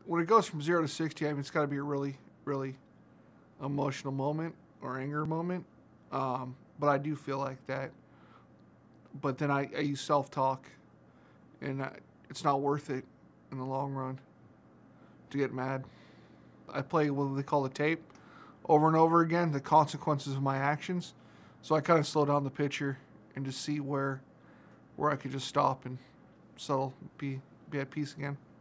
when it goes from 0 to 60, I mean, it's got to be a really, really emotional moment or anger moment. But I do feel like that. But then I use self-talk, and it's not worth it in the long run to get mad. I play what they call the tape over and over again, the consequences of my actions. So I kind of slow down the pitcher and just see where I could just stop and settle, be at peace again.